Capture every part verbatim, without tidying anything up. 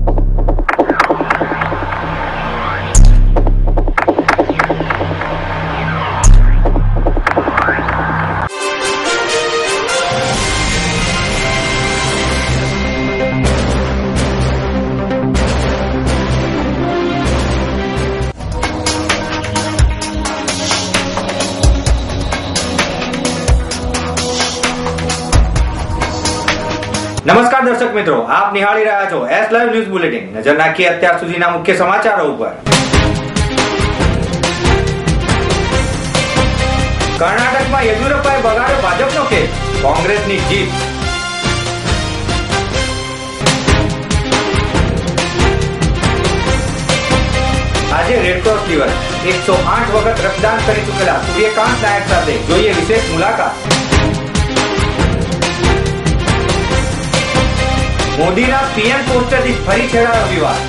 નમસ્કાર દર્શક મિત્રો, આપ નિહાળી રહ્યા છો એસ લાઈવ ન્યૂઝ બુલેટિન. નજર નાખીએ અત્યાર સુધીના મુખ્ય સમાચારો ઉપર. કર્ણાટકમાં યેદુરપ્પાએ બગાડ્યો ભાજપનો કેસ, કોંગ્રેસની જીત. આજે રેડક્રોસ દિવસ. એકસો આઠ વખત રક્તદાન કરી ચૂકેલા સૂર્યકાંત નાયક સાથે જોઈએ વિશેષ મુલાકાત. મોદીના પીએમ પોસ્ટરથી ફરી છેડાયો વિવાદ.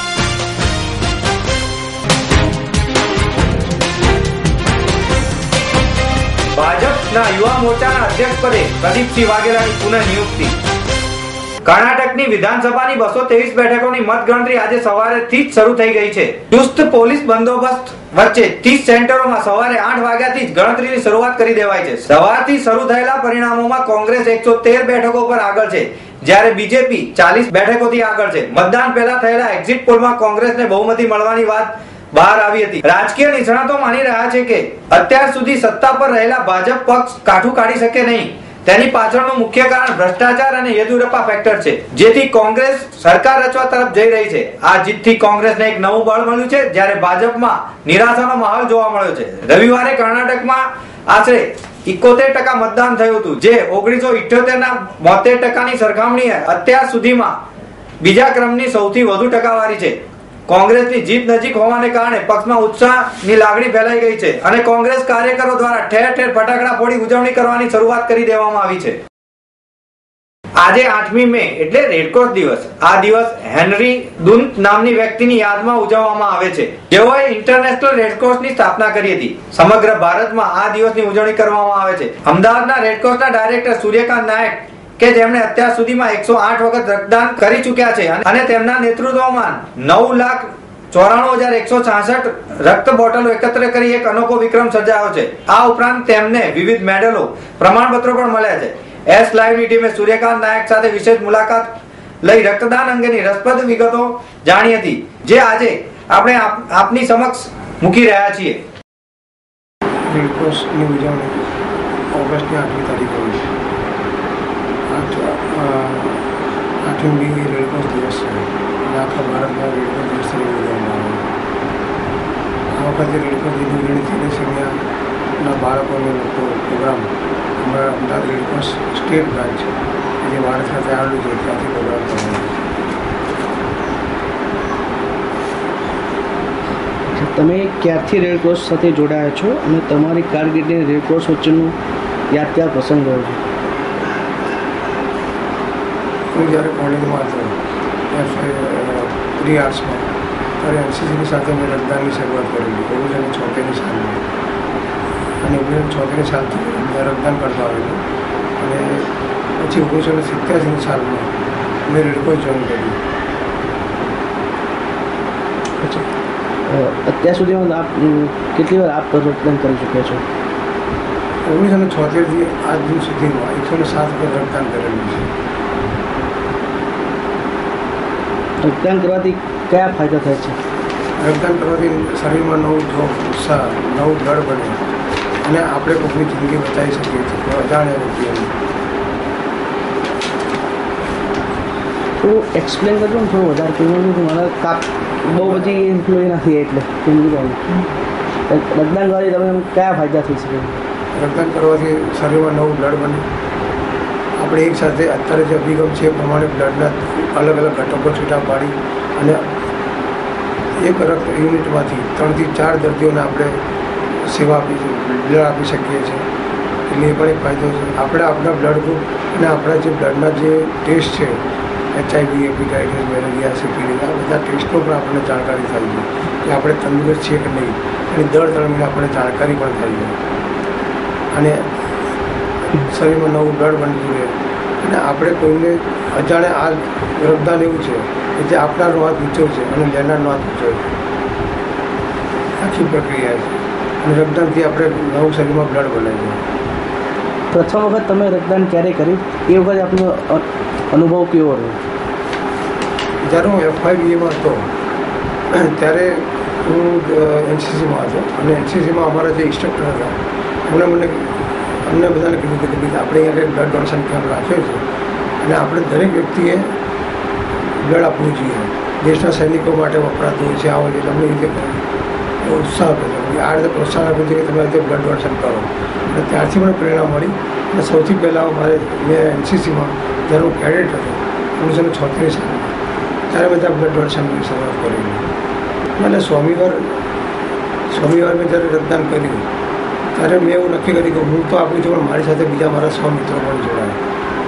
ભાજપના યુવા મોરચાના અધ્યક્ષ પદે પ્રદીપસિંહ વાઘેલાની પુનઃ નિયુક્તિ. કર્ણાટકની વિધાનસભાની બસો ત્રેવીસ બેઠકોની મતગણતરી આજે સવારેથી જ શરૂ થઈ ગઈ છે. ચુસ્ત પોલીસ બંદોબસ્ત વચ્ચે ત્રીસ સેન્ટરોમાં સવારે આઠ વાગ્યાથી જ ગણતરીની શરૂઆત કરી દેવાય છે. સવારથી શરૂ થયેલા પરિણામોમાં કોંગ્રેસ એકસો તેર બેઠકો પર આગળ છે, જ્યારે બીજેપી ચાલીસ બેઠકોથી આગળ છે. મતદાન પહેલા થયેલા એક્ઝિટ પોલમાં કોંગ્રેસને બહુમતી મળવાની વાત બહાર આવી હતી. રાજકીય નિષ્ણાતો માની રહ્યા છે કે અત્યાર સુધી સત્તા પર રહેલા ભાજપ પક્ષ કાઠું કાઢી શકે નહીં. તેની પાછળનું મુખ્ય કારણ ભ્રષ્ટાચાર અને યેદુરપ્પા ફેક્ટર છે, જેથી કોંગ્રેસ સરકાર રચવા તરફ જઈ રહી છે. આ જીતથી કોંગ્રેસને એક નવું બળ મળ્યું છે, જ્યારે ભાજપમાં નિરાશાનો માહોલ જોવા મળ્યો છે. રવિવારે કર્ણાટકમાં આશરે ઇકોતેર ટકા મતદાન થયું હતું, જે ઓગણીસો ઇઠ્યોતેર ના બોતેર ટકાની સરખામણીએ અત્યાર સુધીમાં બીજા ક્રમની સૌથી વધુ ટકાવારી છે. કોંગ્રેસની જીત નજીક હોવાને કારણે પક્ષમાં ઉત્સાહની લાગણી ફેલાઈ ગઈ છે અને કોંગ્રેસ કાર્યકરો દ્વારા ઠેર ઠેર ફટાકડા ફોડી ઉજવણી કરવાની શરૂઆત કરી દેવામાં આવી છે. આજે આઠમી મે એટલે રેડક્રોસ દિવસ. આ દિવસ હેનરી ડુન્ટ નામની વ્યક્તિની યાદમાં ઉજવવામાં આવે છે, જેઓએ ઇન્ટરનેશનલ રેડક્રોસની સ્થાપના કરી હતી. સમગ્ર ભારતમાં આ દિવસની ઉજવણી કરવામાં આવે છે. અમદાવાદના રેડક્રોસના ડાયરેક્ટર સૂર્યકાંત નાયક, કે જેમણે અત્યાર સુધીમાં એકસો આઠ વખત રક્તદાન કરી ચૂક્યા છે અને તેમના નેતૃત્વમાં નવ લાખ ચોરાણું હજાર એકસો છાસઠ રક્ત બોટલો એકત્ર કરી એક અનોખો વિક્રમ સર્જાયો છે. આ ઉપરાંત તેમને વિવિધ મેડલો, પ્રમાણપત્રો પણ મળ્યા છે. એસ લાઈવની ટીમે સૂર્યકાંત નાયક સાથે વિશેષ મુલાકાત લઈ રક્તદાન અંગેની રસપ્રદ વિગતો જાણી હતી, જે આજે આપણે આપની સમક્ષ મૂકી રહ્યા છીએ. રેડક્રોસની ઉજવણી ઓગસ્ટની આઠમી તારીખે હોય છે. આઠમી મે રેડક્રોસ દિવસ છે અને આખા ભારતમાં રેડક્રોસ દિવસ તરીકે ઉજવવામાં આવે. આ વખતે રેડક્રોસ દિનની ઉજવણી થઈ છે. ત્યાંના બાળકોને લોકો પ્રોગ્રામ અમારા અમદાવાદ રેડક્રોસ સ્ટેટ બ્રાન્ચ છે, જે ભારત ખાતે આવેલું છે, ત્યાંથી પ્રોગ્રામ કરવામાં આવે છે. તમે ક્યારથી રેડક્રોસ સાથે જોડાયા છો અને તમારી કારકિર્દી રેડક્રોસ વચ્ચેનું યાદગાર પ્રસંગ રહ્યો છે? હું જ્યારે કોલેજમાં હતો પ્રી આર્ટ્સમાં, ત્યારે એનસીસીની સાથે મેં રક્તદાનની શરૂઆત કરેલી ઓગણીસો છોતેરની સાલમાં. અને ઓગણીસો છોતેરની સાલથી મેં રક્તદાન કરતો આવેલો અને પછી ઓગણીસો સિત્યાસીની સાલમાં મેં રેડક્રોસ જોઈન કર્યું. અત્યાર સુધીમાં આપ કેટલી વાર આપ રક્તદાન કરી ચૂક્યા છો? ઓગણીસો છોતેરથી આજ દિન સુધીમાં એકસો ને સાત વખત રક્તદાન કરેલું છે. રક્તદાન કરવાથી કયા ફાયદા થાય છે? રક્તદાન કરવાથી શરીરમાં નવું જોશ, ઉત્સાહ, નવું દળ બને અને આપણે કોઈની જિંદગી બચાવી શકીએ છીએ અજાણ્યા વ્યક્તિઓની. તો એક્સપ્લેન કરજો ને થોડું વધારે કહેવાનું કે મારા કાપ બહુ બધી ઇન્ફ્લુએન્સ નથી, એટલે સમજી રક્તદાન કરવાથી તમે કયા ફાયદા થઈ શકે? રક્તદાન કરવાથી શરીરમાં નવું બ્લડ બને. આપણે એક સાથે અત્યારે જે અભિગમ છે એ પ્રમાણે બ્લડના અલગ અલગ ઘટકો છૂટા પાડી અને એક રક્ત યુનિટમાંથી ત્રણથી ચાર દર્દીઓને આપણે સેવા આપી બ્લડ આપી શકીએ છીએ. એટલે એ પણ એક ફાયદો છે. આપણે આપણા બ્લડ ગ્રુપ અને આપણા જે બ્લડના જે ટેસ્ટ છે, એચઆઈવી, હેપેટાઇટિસ, મેલેરિયા, સિફિલિસ, આ બધા ટેસ્ટો પણ આપણને જાણકારી થાય છે કે આપણે તંદુરસ્ત છીએ કે નહીં, અને દર ત્રણ મહિને આપણને જાણકારી પણ થાય છે. અને શરીરમાં નવું બ્લડ બનતું રહે અને આપણે કોઈને અજાણે આ રક્તદાન એવું છે એટલે આપનારનો હાથ ઊંચો છે અને લેનારનો હાથ ઊંચો છે. આખી પ્રક્રિયા છે. અને રક્તદાનથી આપણે નવું શરીરમાં બ્લડ બને છે. પ્રથમ વખત તમે રક્તદાન ક્યારે કર્યું એ વખતે આપનો અ- અનુભવ કેવો રહ્યો? જ્યારે હું એફઆઈબીએમાં હતો ત્યારે હું એનસીસીમાં હતો અને એનસીસીમાં અમારા જે ઇન્સ્ટ્રક્ટર હતા એમણે મને અમને બધાને કીધું કે ભાઈ આપણે અહીંયા બ્લડ ડોનેશન કેમ્પ રાખ્યો છે અને આપણે દરેક વ્યક્તિએ બ્લડ આપવું જોઈએ. દેશના સૈનિકો માટે વપરાતું હોય છે આવો એટલે અમને એ રીતે ઉત્સાહ કર્યો આ રીતે પ્રોત્સાહન આપ્યું છે કે તમે આજે બ્લડ ડોનેશન કરો. અને ત્યારથી મને પ્રેરણા મળી અને સૌથી પહેલાં મારે મેં એનસીસીમાં જ્યારે હું કેડેટ હતો ઓગણીસો ને છોતેર સાલમાં ત્યારે મેં ત્યાં બ્લડ ડોનેશનની શરૂઆત કરેલી. એટલે સ્વામીવાર સ્વામીવાર મેં જ્યારે રક્તદાન કર્યું ત્યારે મેં એવું નક્કી કર્યું કે હું તો આપું છું પણ મારી સાથે બીજા મારા સો મિત્રો પણ જોડાયા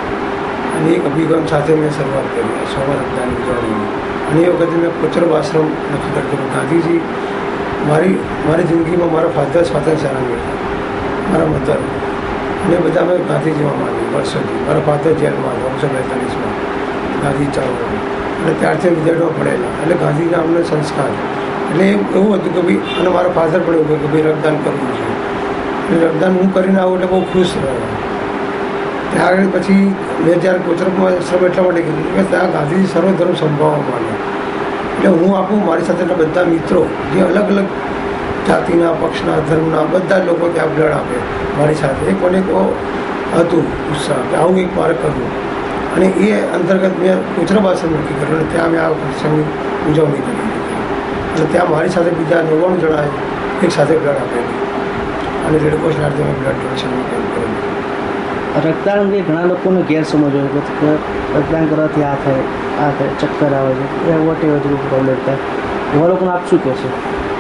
અને એક અભિગમ સાથે મેં શરૂઆત કરી સોમા રક્તદાન ઉજવણીની. અને એ વખતે મેં કોચરબ આશ્રમ નક્કી કરતો ગાંધીજી મારી મારી જિંદગીમાં મારા ફાધર સ્વાતંત્ર્ય સેનાની હતા, મારા મધર અને બધા મેં ગાંધીજીમાં માની વર્ષોથી. મારા ફાધર જેલમાં હતા ઓગણીસો બેતાલીસમાં ગાંધી ચળવળ અને ત્યારથી વિદ્યાર્થીમાં ભણેલા એટલે ગાંધીના અમને સંસ્કાર એટલે એવું હતું કે ભાઈ અને મારા ફાધર પણ એવું કે ભાઈ રક્તદાન કરવું જોઈએ. એટલે રક્તદાન હું કરીને આવું એટલે બહુ ખુશ રહ્યા. ત્યાં આગળ પછી મેં જ્યારે કોચરબમાં શ્રમ એટલા માટે કીધું કે ત્યાં ગાંધીજી સર્વધર્મ સંભાવવા માંગે એટલે હું આપું મારી સાથેના બધા મિત્રો જે અલગ અલગ જાતિના પક્ષના ધર્મના બધા જ લોકો ત્યાં બ્લડ આપે મારી સાથે એક મને એક હતું ઉત્સાહ કે આવું એક મારે કરવું. અને એ અંતર્ગત મેં કોચરબ આશ્રમ નક્કી કર્યું અને ત્યાં મેં આ પ્રસંગની ઉજવણી કરી અને ત્યાં મારી સાથે બીજા નવ્વાણું જણાએ એક સાથે બ્લડ આપેલું અને રેડક્રોસ સાથે મેં બ્લડ ડોનેશનનું કેમ્પ કરેલું. રક્તદાન અંગે ઘણા લોકોને ગેરસમજ હોય છે કે રક્તદાન કરવાથી આ થાય આ થાય ચક્કર આવે છે એ વોટ એવો જેવું પ્રોબ્લેમ થાય એવા લોકોને આપ શું કહેશો?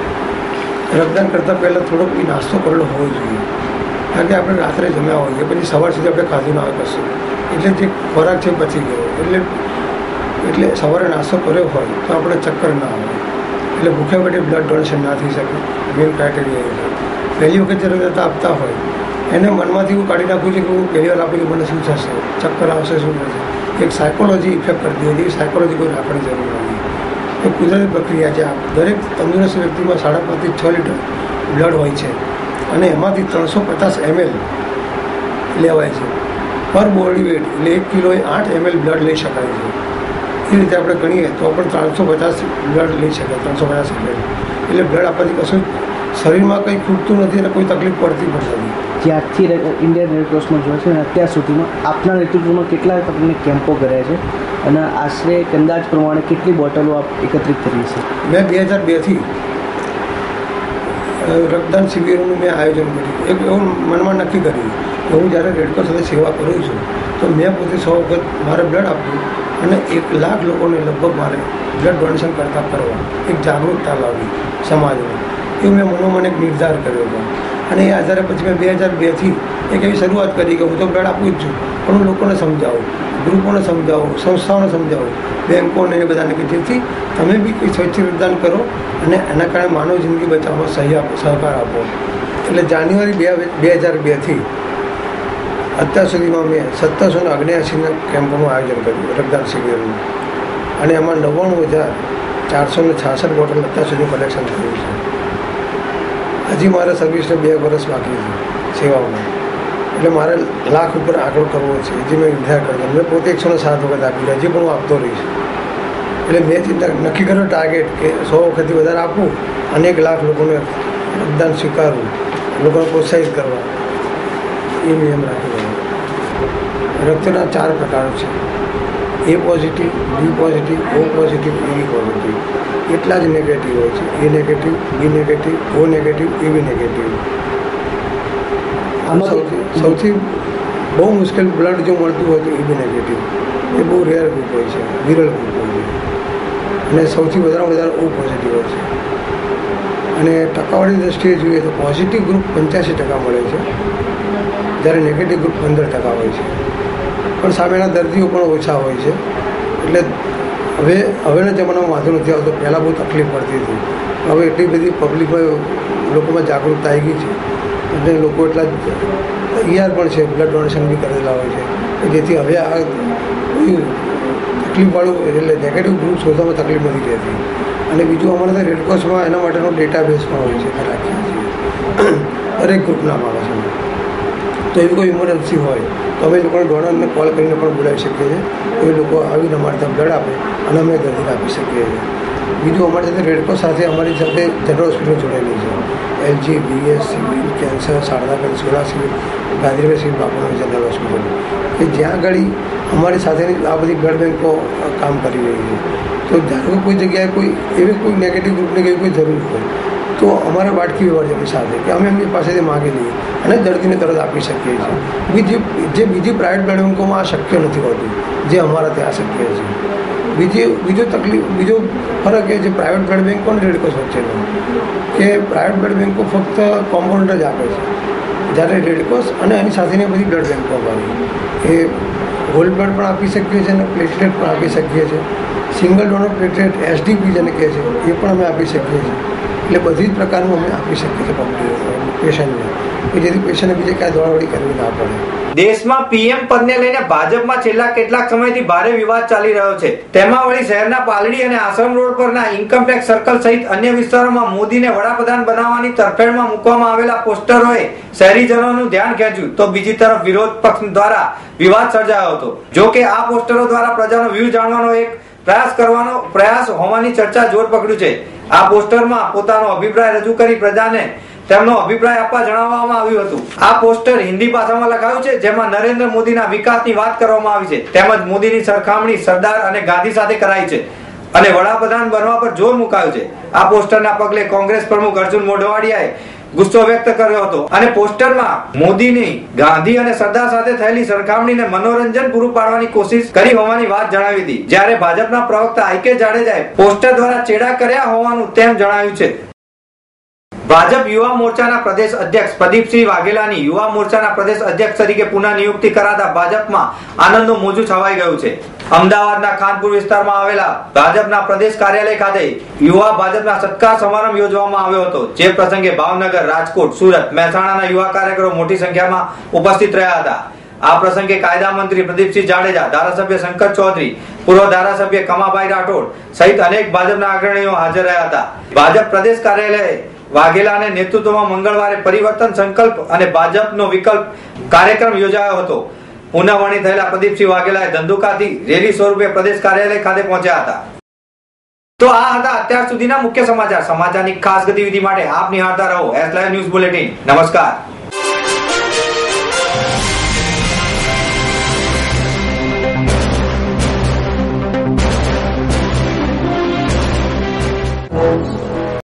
રક્તદાન કરતાં પહેલાં થોડોક બી નાસ્તો કરેલો હોવો જોઈએ કારણ કે આપણે રાત્રે જમ્યા હોઈએ પછી સવાર સુધી આપણે ખાધું ના આવે કશું એટલે જે ખોરાક છે બચી ગયો એટલે એટલે સવારે નાસ્તો કર્યો હોય તો આપણે ચક્કર ના આવે એટલે ભૂખ્યા પેટે બ્લડ ડોનેશન ના થઈ શકે. મેઇન ક્રાઇટેરિયા એ છે. પહેલી વખત જ્યારે રક્ત આપતા હોય એને મનમાંથી એવું કાઢી નાખવું છે કે હું પહેલી વાર આપું કે મને શું થશે, ચક્કર આવશે, શું થશે. એક સાયકોલોજી ઇફેક્ટ કરતી હોય એવી સાયકોલોજી કોઈ રાખવાની જરૂર નથી. એ કુદરતી પ્રક્રિયા છે. દરેક તંદુરસ્ત વ્યક્તિમાં સાડા પાંચથી છ લીટર બ્લડ હોય છે અને એમાંથી ત્રણસો પચાસ એમએલ લેવાય છે પર બોડી વેટ એટલે એક કિલોએ આઠ એમએલ બ્લડ લઈ શકાય છે. એ રીતે આપણે ગણીએ તો પણ ત્રણસો પચાસ બ્લડ લઈ શકાય ત્રણસો પચાસ એમએલ એટલે બ્લડ આપવાથી કશું શરીરમાં કંઈ ખૂટતું નથી અને કોઈ તકલીફ પડતી પણ નથી. જ્યારથી ઇન્ડિયન રેડક્રોસમાં જોવે છે અને અત્યાર સુધીમાં આપના નેતૃત્વમાં કેટલા તમને કેમ્પો કર્યા છે અને આશરે એક અંદાજ પ્રમાણે કેટલી બોટલો આપ એકત્રિત કરી છે? મેં બે હજાર બેથી રક્તદાન શિબિરોનું મેં આયોજન કર્યું. એક એવું મનમાં નક્કી કર્યું કે હું જ્યારે રેડક્રોસ સાથે સેવા કરું છું તો મેં પોતે સો વખત મારે બ્લડ આપવું અને એક લાખ લોકોને લગભગ મારે બ્લડ ડોનેશન કરતાં કરવા એક જાગૃતતા લાવવી સમાજમાં એવું મેં મનોમન એક નિર્ધાર કર્યો હતો. અને એ આધારે પછી મેં બે હજાર બેથી એક એવી શરૂઆત કરી કે હું તો બ્લડ આપું જ છું પણ હું લોકોને સમજાવું, ગ્રુપોને સમજાવું, સંસ્થાઓને સમજાવું, બેન્કોને એ બધાને કે જેથી તમે બી કોઈ સ્વૈચ્છિક રક્તદાન કરો અને એના કારણે માનવ જિંદગી બચાવવામાં સહયોગ સહકાર આપો. એટલે જાન્યુઆરી બે બે હજાર બેથી અત્યાર સુધીમાં મેં સત્તરસો ને અગ્નેયાસીના કેમ્પોનું આયોજન કર્યું રક્તદાન શિબિરનું અને એમાં નવ્વાણું હજાર ચારસો ને છાસઠ બોટલ અત્યાર સુધી કલેક્શન થયું છે. હજી મારે સર્વિસને બે વર્ષ બાકી છે સેવામાં એટલે મારે લાખ ઉપર આંકડો કરવો છે. હજી મેં નિર્ધાર કરતો મેં પોતે એકસો ને સાત વખત આપી હજી પણ હું આપતો રહીશ. એટલે મેં ચિંતા નક્કી કર્યો ટાર્ગેટ કે સો વખતથી વધારે આપવું અને એક લાખ લોકોને રક્તદાન સ્વીકારવું, લોકોને પ્રોત્સાહિત કરવા એ નિયમ રાખી રહ્યો. રક્તના ચાર પ્રકારો છે A positive, B positive, O positive, AB positive. એટલા જ નેગેટિવ હોય છે A negative, B negative, O negative, AB negative. સૌથી સૌથી બહુ મુશ્કેલ બ્લડ જો મળતું હોય તો એબી નેગેટિવ એ બહુ રેર ગ્રુપ હોય છે, વિરલ ગ્રુપ હોય છે અને સૌથી વધારે વધારે ઓ પોઝિટિવ હોય છે. અને ટકાવાળી દ્રષ્ટિએ જોઈએ તો પોઝિટિવ ગ્રુપ પંચ્યાસી ટકા મળે છે જ્યારે નેગેટિવ ગ્રુપ પંદર ટકા હોય છે. પણ સામેના દર્દીઓ પણ ઓછા હોય છે એટલે હવે હવેના જમાનામાં વાંધો નથી આવતો. પહેલાં બહુ તકલીફ પડતી હતી. હવે એટલી બધી પબ્લિકમાં લોકોમાં જાગૃતતા આવી ગઈ છે એટલે લોકો એટલા તૈયાર પણ છે બ્લડ ડોનેશન બી કરેલા હોય છે કે જેથી હવે આ કોઈ તકલીફવાળું એટલે નેગેટિવ ગ્રુપ શોધવામાં તકલીફ નથી રહેતી. અને બીજું અમારે ત્યાં રેડક્રોસમાં એના માટેનો ડેટાબેઝ પણ હોય છે, રાખીએ છીએ દરેક ગ્રુપના માણસોને. તો એવી કોઈ ઇમરજન્સી હોય તો અમે લોકોને ડોનરને કોલ કરીને પણ બોલાવી શકીએ છીએ. એ લોકો આવીને અમારે ત્યાં બ્લડ આપે અને અમે દર્દીને આપી શકીએ છીએ. બીજું અમારી સાથે રેડક્રોસ સાથે અમારી સાથે જનરલ હોસ્પિટલ જોડાયેલી છે. LG, BS, civil, cancer, Shardaben, Sola civil, Gandhinagar civil, Bapunagar general hospital, કે જ્યાં આગળ અમારી સાથેની આ બધી બ્લડ બેંકો કામ કરી રહી છે. તો ધારો કે કોઈ જગ્યાએ કોઈ એવી કોઈ નેગેટિવ ગ્રુપને કે કોઈ જરૂર હોય તો અમારે વાટકી વ્યવહાર છે સાથે કે અમે એમની પાસેથી માગી લઈએ અને દર્દીને તરત આપી શકીએ છીએ. બીજી જે બીજી પ્રાઇવેટ બ્લડ બેંકોમાં આ શક્ય નથી હોતું, જે અમારા ત્યાં શક્ય છે. બીજી બીજો તકલીફ બીજો ફરક એ છે પ્રાઇવેટ બ્લડ બેંકો અને રેડક્રોસ વચ્ચેનો, કે પ્રાઇવેટ બ્લડ બેંકો ફક્ત કોમ્પાઉન્ડર જ આપે છે, જ્યારે રેડક્રોસ અને એની સાથેની બધી બ્લડ બેંકો અમારી એ હોલ બ્લડ પણ આપી શકીએ છીએ અને પ્લેટલેટ પણ આપી શકીએ છીએ. સિંગલ ડોનર પ્લેટલેટ એસડીપી જેને કહે છે એ પણ અમે આપી શકીએ છીએ. એટલે બધી જ પ્રકારનું અમે આપી શકીએ છીએ પબ્લિક પેશન્ટને, કે જેથી પેશન્ટને બીજે ક્યાંય દોડાદોડી કરવી ના પડે. દેશમાં પીએમ પદને લઈને ભાજપમાં છેલ્લા કેટલાક સમયથી ભારે વિવાદ ચાલી રહ્યો છે. તેમાં વળી શહેરના પાલડી અને આશ્રમ રોડ પરના ઇન્કમટેક્સ સર્કલ સહિત અન્ય વિસ્તારોમાં મોદીને વડાપ્રધાન બનાવવાની તરફેણમાં મૂકવામાં આવેલા પોસ્ટરોએ શહેરીજનોનું ધ્યાન ખેંચ્યું, તો બીજી તરફ વિરોધ પક્ષ દ્વારા વિવાદ સર્જાયો હતો. જો કે આ પોસ્ટરો દ્વારા પ્રજાનો વ્યૂ જાણવાનો એક પ્રયાસ કરવાનો પ્રયાસ હોવાની ચર્ચા જોર પકડ્યું છે. આ પોસ્ટરમાં પોતાનો અભિપ્રાય રજૂ કરી પ્રજાને તેમનો અભિપ્રાય આપવા જણાવવામાં આવ્યું હતું. આ પોસ્ટર હિન્દી ભાષામાં લખાયું છે, જેમાં નરેન્દ્ર મોદીના વિકાસની વાત કરવામાં આવી છે, તેમજ મોદીની સરખામણી સરદાર અને ગાંધી સાથે કરાઈ છે અને વડાપ્રધાન બનવા પર જોર મુકાયું છે. આ પોસ્ટરના પગલે કોંગ્રેસ પ્રમુખ અર્જુન મોઢવાડિયાએ ગુસ્સો વ્યક્ત કર્યો હતો અને પોસ્ટરમાં મોદીની ગાંધી અને સરદાર સાથે થયેલી સરખામણીને મનોરંજન પૂરું પાડવાની કોશિશ કરી હોવાની વાત જણાવી હતી. જ્યારે ભાજપના પ્રવક્તા આઈ કે જાડેજાએ પોસ્ટર દ્વારા ચેડા કર્યા હોવાનું તેમ જણાવ્યું છે. ભાજપ યુવા મોરચાના પ્રદેશ અધ્યક્ષ પ્રદીપસિંહ વાઘેલાની યુવા મોરચાના પ્રદેશ અધ્યક્ષ તરીકે પુનઃ નિયુક્તિ કરાતા ભાજપમાં આનંદનું મોજું છવાઈ ગયું છે. અમદાવાદના ખાનપુર વિસ્તારમાં આવેલા ભાજપના પ્રદેશ કાર્યાલય ખાતે યુવા ભાજપના સત્કાર સમારંભ યોજવામાં આવ્યો હતો, જે પ્રસંગે ભાવનગર, રાજકોટ, સુરત, મહેસાણાના યુવા કાર્યકરો મોટી સંખ્યામાં ઉપસ્થિત રહ્યા હતા. આ પ્રસંગે કાયદા મંત્રી પ્રદીપસિંહ જાડેજા, ધારાસભ્ય શંકર ચૌધરી, પૂર્વ ધારાસભ્ય કમાભાઈ રાઠોડ સહિત અનેક ભાજપના અગ્રણીઓ હાજર રહ્યા હતા. ભાજપ પ્રદેશ કાર્યાલય વાઘેલાના નેતૃત્વમાં મંગળવારે પરિવર્તન સંકલ્પ અને ભાજપનો વિકલ્પ કાર્યક્રમ યોજાયો હતો. પુનઃવરણી થયેલા પ્રદીપસિંહ વાઘેલાએ ધંધુકાથી રેલી સ્વરૂપે પ્રદેશ કાર્યાલય ખાતે પહોંચ્યા હતા. તો આ હતા અત્યાર સુધીના મુખ્ય સમાચાર. સમાચારની ખાસ ગતિવિધિ માટે આપ નિહાળતા રહો એસ લાઈવ ન્યૂઝ બુલેટિન. નમસ્કાર. Thank you.